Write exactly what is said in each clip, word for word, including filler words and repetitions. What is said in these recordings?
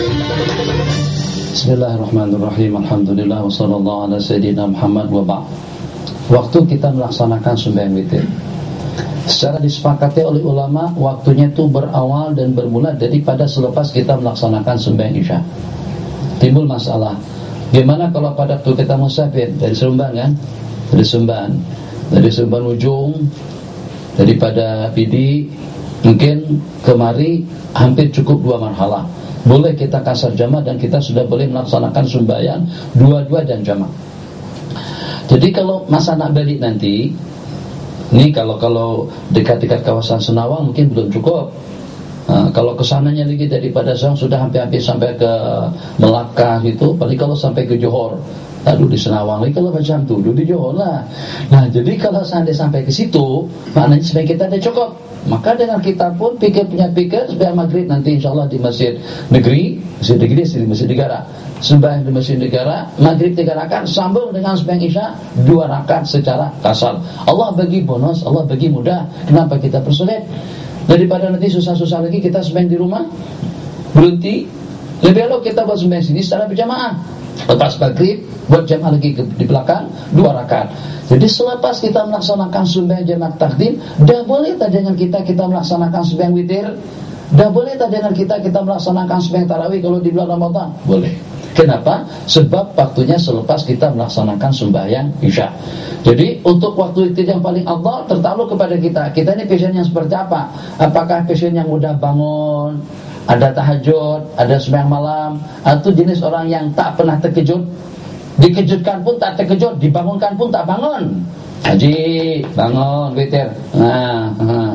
Bismillahirrahmanirrahim. Alhamdulillah wa sallallahu ala sayyidina Muhammad wa ba'd. Waktu kita melaksanakan sembahyang witir secara disepakati oleh ulama, waktunya itu berawal dan bermula daripada selepas kita melaksanakan sembahyang isya. Timbul masalah, gimana kalau pada waktu kita musafir dari Seremban kan? Dari Seremban, dari Seremban ujung, daripada Pidi mungkin kemari hampir cukup dua marhalah. Boleh kita kasar jamak dan kita sudah boleh melaksanakan sembahyang dua-dua dan jamak. Jadi kalau masa nak balik nanti, ini kalau kalau dekat-dekat kawasan Senawang mungkin belum cukup. Nah, kalau kesananya lagi daripada Sang sudah hampir-hampir sampai ke Melaka itu, paling kalau sampai ke Johor, lalu di Senawang lagi kalau macam tu, dulu di Johor lah. Nah, jadi kalau sampai sampai ke situ, maknanya sebenarnya kita dah cukup. Maka dengan kita pun pikir punya pikir sembahyang maghrib nanti insyaAllah di masjid negeri, masjid negeri di masjid negara, sembahyang di masjid negara, maghrib tiga rakaat sambung dengan sembahyang isya dua rakaat secara kasar. Allah bagi bonus, Allah bagi mudah. Kenapa kita persulit? Daripada nanti susah-susah lagi kita sembahyang di rumah berhenti, lebih elok kita buat sembahyang sini secara berjamaah. Lepas maghrib buat jamaah lagi di belakang dua rakaat. Jadi selepas kita melaksanakan sembahyang jamak takdim, dah boleh tak dengan kita kita melaksanakan sembahyang witir, dah boleh tak dengan kita kita melaksanakan sembahyang tarawih kalau di bulan Ramadan, boleh. Kenapa? Sebab waktunya selepas kita melaksanakan sembahyang isya. Jadi untuk waktu itu yang paling afdal tertakluk kepada kita. Kita ini passion yang seperti apa? Apakah passion yang mudah bangun, ada tahajud, ada sembahyang malam, atau jenis orang yang tak pernah terkejut, dikejutkan pun tak terkejut, dibangunkan pun tak bangun. Haji, bangun, witir. Nah, nah.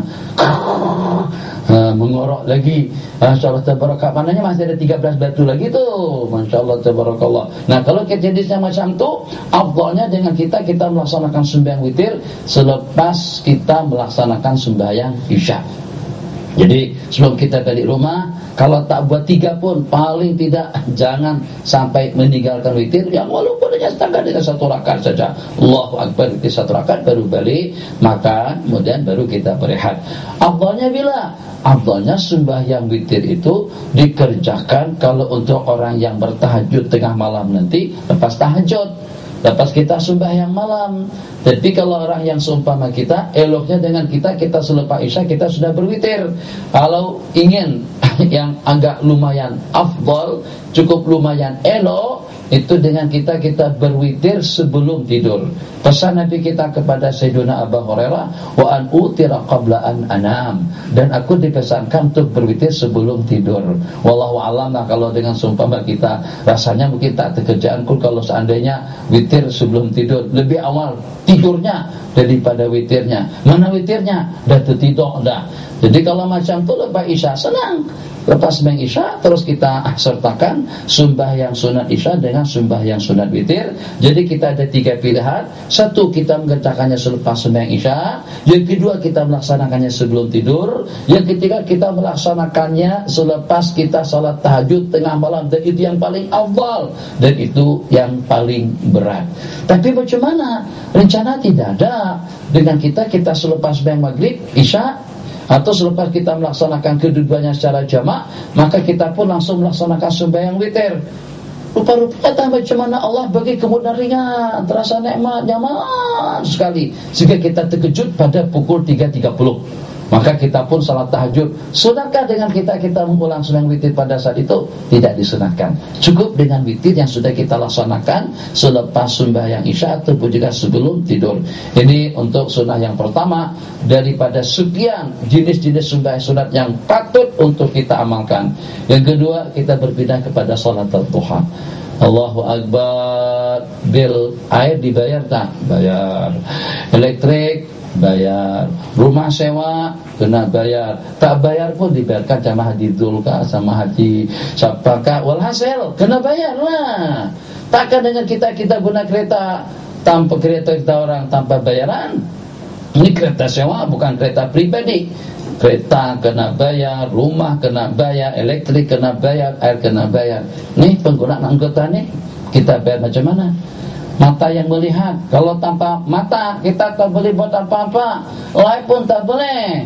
Uh, mengorok lagi. Masya-Allah tabarakallah. Maknanya masih ada tiga belas batu lagi tuh. Masya-Allah tabarakallah. Nah, kalau jenisnya macam tu, afdalnya dengan kita kita melaksanakan sembahyang witir selepas kita melaksanakan sembahyang isya. Jadi sebelum kita balik rumah, kalau tak buat tiga pun paling tidak jangan sampai meninggalkan witir yang walaupun hanya setakat dengan satu rakaat saja. Allahu Akbar, itu satu rakaat baru balik, maka kemudian baru kita berehat. Afdalnya bila? Afdalnya sembahyang witir itu dikerjakan kalau untuk orang yang bertahajud tengah malam nanti lepas tahajud, lepas kita sembahyang malam. Tapi kalau orang yang seumpama kita, eloknya dengan kita kita selepas isya kita sudah berwitir. Kalau ingin yang agak lumayan afdal, cukup lumayan elok, itu dengan kita kita berwitir sebelum tidur. Pesan Nabi kita kepada Sayyidina Abu Hurairah, wa an utira qabla an anam, dan aku dipesankan untuk berwitir sebelum tidur. Wallahu a'lam. Kalau dengan seumpama kita rasanya mungkin tak terkerjaan pun kalau seandainya witir sebelum tidur, lebih awal tidurnya daripada witirnya. Mana witirnya? Dah tertidur dah. Jadi kalau macam tu lepas isya senang. Lepas sembahyang isya terus kita sertakan sembahyang sunat isya dengan sembahyang sunat witir. Jadi kita ada tiga pilihan. Satu, kita mengerjakannya selepas sembahyang isya. Yang kedua, kita melaksanakannya sebelum tidur. Yang ketiga, kita melaksanakannya selepas kita salat tahajud tengah malam. Dan itu yang paling afdal dan itu yang paling berat. Tapi bagaimana? Rencana tidak ada. Dengan kita kita selepas sembahyang maghrib, isya, atau selepas kita melaksanakan kedua-duanya secara jamak, maka kita pun langsung melaksanakan sembahyang witir. Rupa-rupanya tak macam mana Allah bagi kemudahan ringan, terasa nikmat, nyaman sekali, sehingga kita terkejut pada pukul tiga tiga puluh. Maka kita pun salat tahajud. Sunatkah dengan kita kita mengulang sembahyang witir pada saat itu? Tidak disunatkan. Cukup dengan witir yang sudah kita laksanakan selepas sembahyang isya ataupun juga sebelum tidur. Ini untuk sunnah yang pertama daripada sekian jenis-jenis sembahyang sunat yang patut untuk kita amalkan. Yang kedua, kita berpindah kepada salat duha. Allahu Akbar. Bil air dibayar tak? Bayar. Elektrik bayar. Rumah sewa kena bayar. Tak bayar pun dibayarkan sama Haji Dzulka, sama Haji siapakah, walhasil kena bayar lah. Takkan dengan kita kita guna kereta tanpa kereta kita orang tanpa bayaran. Ini kereta sewa bukan kereta pribadi. Kereta kena bayar, rumah kena bayar, elektrik kena bayar, air kena bayar. Nih penggunaan anggota nih kita bayar macam mana? Mata yang melihat, kalau tanpa mata kita tak boleh buat apa-apa, live pun tak boleh.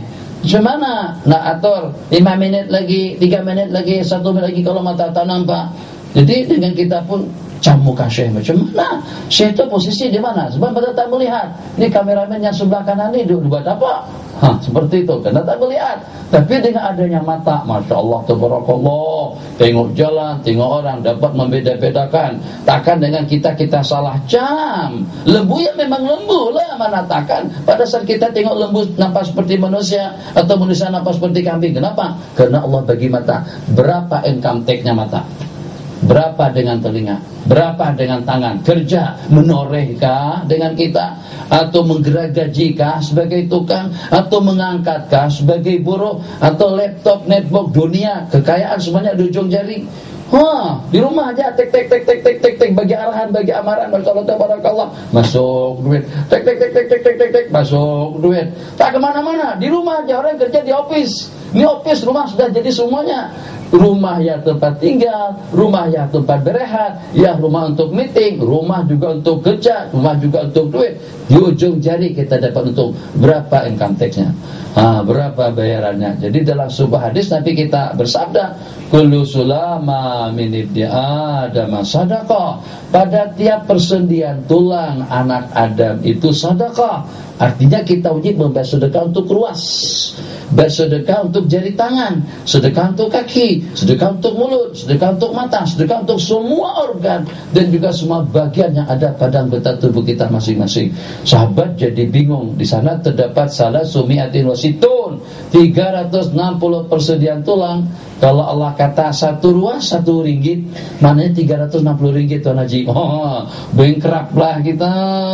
Gimana? Nak atur lima menit lagi, tiga menit lagi, satu menit lagi kalau mata tak nampak. Jadi dengan kita pun camukan Syekh macam mana? Syekh itu posisi di mana? Sebab mata tak melihat. Ini kameramen yang sebelah kanan ini buat apa? Ha, seperti itu, karena tak melihat. Tapi dengan adanya mata, Masya Allah, Tabarakallah, tengok jalan, tengok orang, dapat membeda-bedakan. Takkan dengan kita, kita salah jam. Lembu ya memang lembu lah, mana takkan. Pada saat kita tengok lembu nampak seperti manusia, atau manusia nampak seperti kambing. Kenapa? Karena Allah bagi mata. Berapa income tax-nya mata? Berapa dengan telinga? Berapa dengan tangan? Kerja, menorehkah dengan kita? Atau menggeragajikah sebagai tukang? Atau mengangkatkah sebagai buruh? Atau laptop, netbook, dunia, kekayaan semuanya di ujung jari? Wah, di rumah aja tek tek tek tek tek tek tek bagi arahan, bagi amaran, masyaallah tabarakallah, masuk duit. Tek tek tek tek tek tek tek tek masuk duit. Tak kemana-mana, di rumah aja, orang kerja di office. Ini office, rumah sudah jadi semuanya. Rumah ya tempat tinggal, rumah ya tempat berehat, ya rumah untuk meeting, rumah juga untuk kerja, rumah juga untuk duit. Di ujung jari kita dapat untuk berapa income tax-nya, ha, berapa bayarannya. Jadi dalam sebuah hadis Nabi kita bersabda, kullu sulama min ibni Adam sadaqah. Pada tiap persendian tulang anak Adam itu sedekah. Artinya kita wajib membayar sedekah untuk ruas, bersedekah untuk jari tangan, sedekah untuk kaki, sedekah untuk mulut, sedekah untuk mata, sedekah untuk semua organ dan juga semua bagian yang ada pada anggota tubuh kita masing-masing. Sahabat jadi bingung. Di sana terdapat salah sumiatin wasitun, tiga ratus enam puluh persendian tulang. Kalau Allah kata satu ruas satu ringgit, maknanya tiga ratus enam puluh ringgit Tuan Haji. Oh, bengkrap lah kita.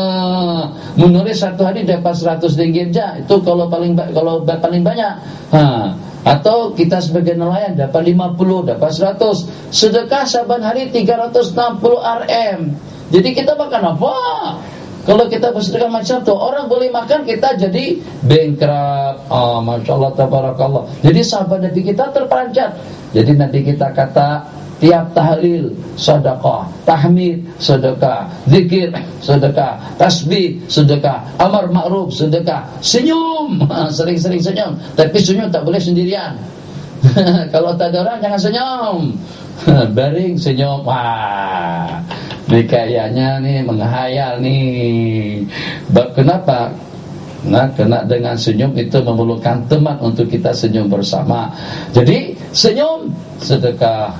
Menulis satu hari dapat seratus ringgit aja. Itu kalau paling kalau paling banyak. Ha. Atau kita sebagai nelayan dapat lima puluh, dapat seratus. Sedekah saban hari tiga ratus enam puluh ringgit. Jadi kita makan apa? Kalau kita bersedekah macam tu, orang boleh makan, kita jadi bengkrap. Ah, Masya Allah, Tabarakallah. Jadi sahabat Nabi kita terperanjat. Jadi Nabi kita kata, tiap tahlil sedekah, tahmid sedekah, zikir sedekah, tasbih sedekah, amar ma'ruf sedekah, senyum, sering-sering senyum. Tapi senyum tak boleh sendirian. Kalau tak ada orang jangan senyum. Baring senyum. Wah, ini kayaknya nih menghayal nih. Kenapa? Nah, kena dengan senyum itu memerlukan teman untuk kita senyum bersama. Jadi senyum sedekah.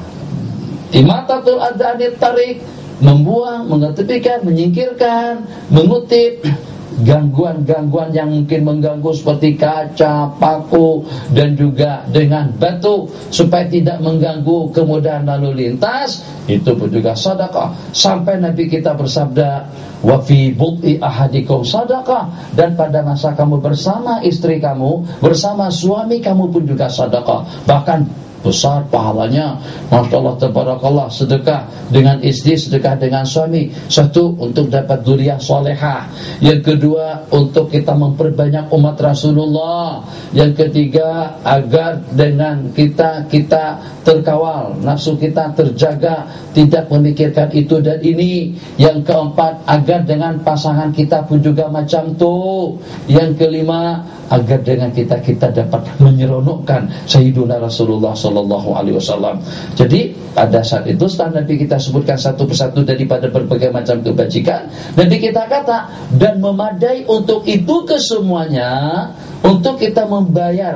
Imatatul adhanit tarik, membuang, mengetepikan, menyingkirkan, mengutip gangguan-gangguan yang mungkin mengganggu seperti kaca, paku dan juga dengan batu supaya tidak mengganggu kemudahan lalu lintas. Itu pun juga sedekah. Sampai Nabi kita bersabda, wa fi bud'i ahadikum sedekah, dan pada masa kamu bersama istri kamu, bersama suami kamu pun juga sedekah. Bahkan besar pahalanya, Masya Allah, Tabarakallah. Sedekah dengan istri, sedekah dengan suami. Satu, untuk dapat dzurriyyah salihah. Yang kedua, untuk kita memperbanyak umat Rasulullah. Yang ketiga, agar dengan kita kita terkawal, nafsu kita terjaga, tidak memikirkan itu dan ini. Yang keempat, agar dengan pasangan kita pun juga macam tu. Yang kelima, agar dengan kita kita dapat menyeronokkan Sayyiduna Rasulullah sallallahu alaihi wasallam. Jadi pada saat itu setelah Nabi kita sebutkan satu persatu daripada berbagai macam kebajikan, Nabi kita kata, dan memadai untuk itu kesemuanya, untuk kita membayar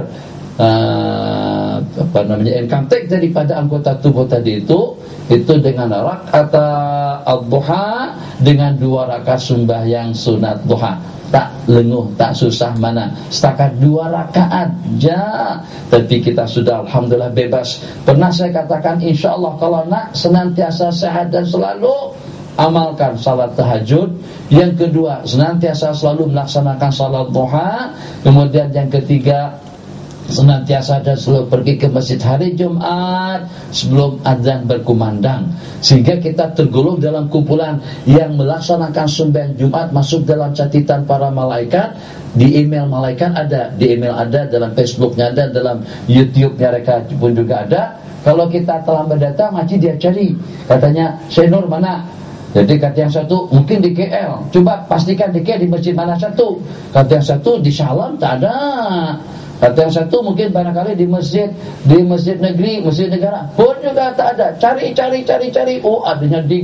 uh, apa namanya income tax daripada anggota tubuh tadi itu, itu dengan rakaat ad-duha, dengan dua rakaat sembahyang sunat duha. Tak lenguh, tak susah mana, setakat dua rakaat ja. Tapi kita sudah alhamdulillah bebas. Pernah saya katakan, insya Allah kalau nak senantiasa sehat dan selalu amalkan salat tahajud. Yang kedua, senantiasa selalu melaksanakan salat duha. Kemudian yang ketiga, senantiasa dan selalu pergi ke masjid hari Jumat sebelum azan berkumandang, sehingga kita tergolong dalam kumpulan yang melaksanakan sembahyang Jumat, masuk dalam catatan para malaikat. Di email malaikat ada, di email ada, dalam Facebooknya ada, dalam YouTube-nya mereka pun juga ada. Kalau kita terlambat datang, ngaji dia cari, katanya Syekh Nur mana? Jadi kata yang satu mungkin di K L, coba pastikan di K L di masjid mana satu. Kata yang satu di Shah Alam tak ada. Kata yang satu mungkin barangkali di masjid, di masjid negeri, masjid negara pun juga tak ada. Cari, cari, cari, cari. Oh, adanya di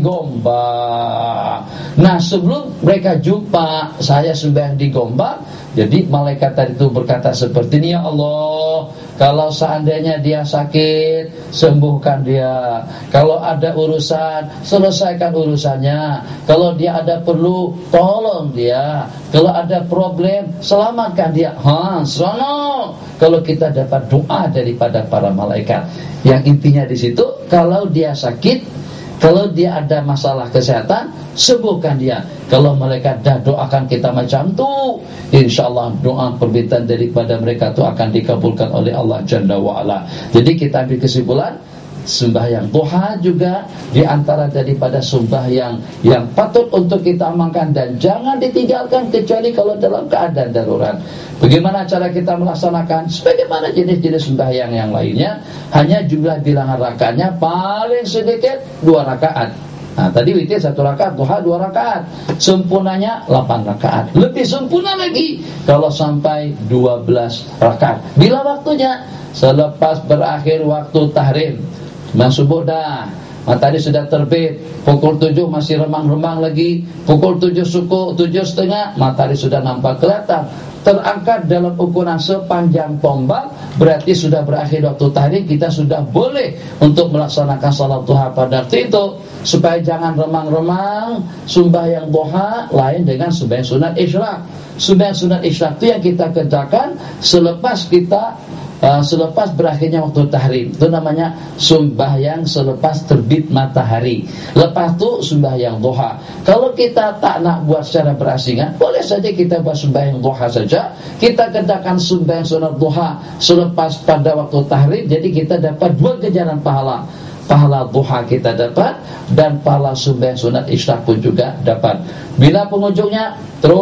Gombak. Nah, sebelum mereka jumpa saya sembahyang di Gombak, jadi malaikat tadi itu berkata seperti ini, ya Allah, kalau seandainya dia sakit, sembuhkan dia. Kalau ada urusan, selesaikan urusannya. Kalau dia ada perlu, tolong dia. Kalau ada problem, selamatkan dia. Ha, serono. Kalau kita dapat doa daripada para malaikat, yang intinya di situ, kalau dia sakit, kalau dia ada masalah kesehatan, sembuhkan dia. Kalau malaikat dah doakan kita macam tu, insyaallah doa permintaan daripada mereka tu akan dikabulkan oleh Allah Jalla wa'ala. Jadi kita ambil kesimpulan, sembahyang duha juga di antara daripada sembahyang yang patut untuk kita amalkan dan jangan ditinggalkan kecuali kalau dalam keadaan darurat. Bagaimana cara kita melaksanakan? Sebagaimana jenis-jenis sembahyang yang lainnya, hanya jumlah bilangan rakaatnya paling sedikit dua rakaat. Nah, tadi witir satu rakaat, duha dua rakaat. Sempurnanya delapan rakaat. Lebih sempurna lagi kalau sampai dua belas rakaat. Bila waktunya selepas berakhir waktu tahrim. Memang subuh dah, matahari sudah terbit, pukul tujuh masih remang-remang lagi, pukul tujuh suku, tujuh setengah, matahari sudah nampak kelihatan, terangkat dalam ukuran sepanjang tombak, berarti sudah berakhir waktu tahrim. Kita sudah boleh untuk melaksanakan salat duha pada waktu itu, supaya jangan remang-remang. Sembahyang duha lain dengan sembahyang sunat isyraq. Sembahyang sunat isyraq itu yang kita kerjakan selepas kita Uh, selepas berakhirnya waktu tahrim. Itu namanya sembahyang selepas terbit matahari. Lepas itu sembahyang duha. Kalau kita tak nak buat secara berasingan, boleh saja kita buat sembahyang duha saja. Kita kerjakan sembahyang sunat duha selepas pada waktu tahrim. Jadi kita dapat dua ganjaran pahala. Pahala duha kita dapat, dan pahala sembahyang sunat isyraq pun juga dapat. Bila penghujungnya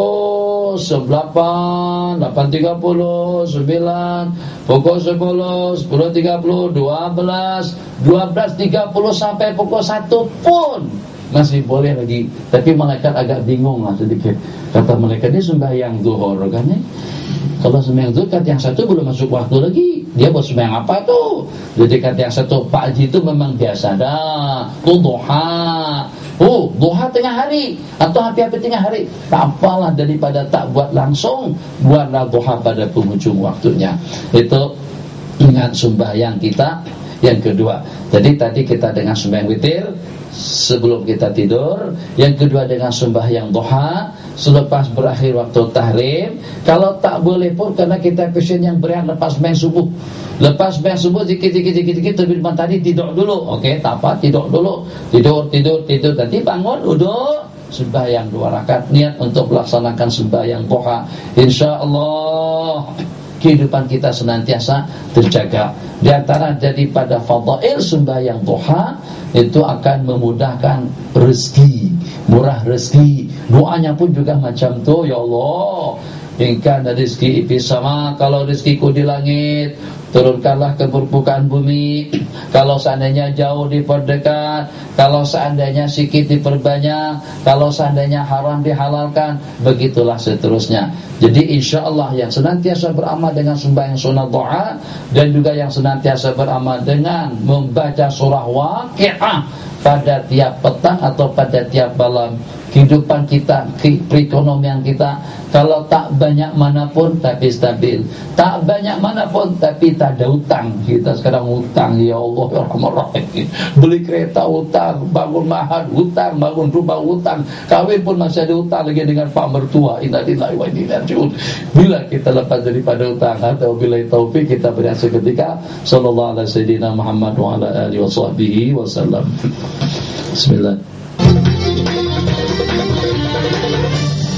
terus delapan, delapan tiga puluh, sembilan, pukul sepuluh, sepuluh tiga puluh, dua belas, dua belas tiga puluh sampai pukul satu pun masih boleh lagi. Tapi malaikat agak bingung lah sedikit. Kata malaikat, ini sembahyang zuhur kan ya? Kalau sembahyang zuhur, kata yang satu belum masuk waktu lagi. Dia buat sembahyang apa tu? Jadi kata yang satu, Pak Haji itu memang biasa dah, tu duha. Oh, duha tengah hari atau hampir-hampir tengah hari, tak apalah daripada tak buat langsung, buatlah duha pada penghujung waktunya. Itu dengan sembahyang kita yang kedua. Jadi tadi kita dengan sembahyang witir sebelum kita tidur, yang kedua dengan sembahyang duha selepas berakhir waktu tahrim. Kalau tak boleh pun karena kita pasien yang berat, lepas sembahyang subuh. Lepas sembahyang subuh zikir-zikir-zikir terbit matahari, tidur dulu. Okey, tak apa, tidur dulu. Tidur, tidur, tidur. Nanti bangun, duduk, sembahyang dua rakaat, niat untuk melaksanakan sembahyang duha. Insya-Allah kehidupan kita senantiasa terjaga. Di antara daripada fadail sembahyang duha itu akan memudahkan rezeki, murah rezeki. Doanya pun juga macam tu, ya Allah, ingkar rezeki ipis sama. Kalau rezekiku di langit, turunkanlah ke permukaan bumi. Kalau seandainya jauh diperdekat, kalau seandainya sikit diperbanyak, kalau seandainya haram dihalalkan, begitulah seterusnya. Jadi insya Allah yang senantiasa beramal dengan sembahyang sunat duha, dan juga yang senantiasa beramal dengan membaca surah Waqiah pada tiap petang atau pada tiap malam, kehidupan kita, perekonomian kita, kalau tak banyak manapun tapi stabil, tak banyak manapun tapi tak ada hutang. Kita sekarang hutang, ya Allah ya Rahman Rahim, beli kereta hutang, bangun mahal hutang, bangun rumah hutang, kawin pun masih ada hutang lagi dengan pak mertua. Inna lillahi wa inna ilaihi raji'un. Bila kita lepas daripada hutang, atau bila taufik kita berhasil ketika sallallahu alaihi sayyidina Muhammad wa ala alihi wa sahbihi wasallam. Bismillah.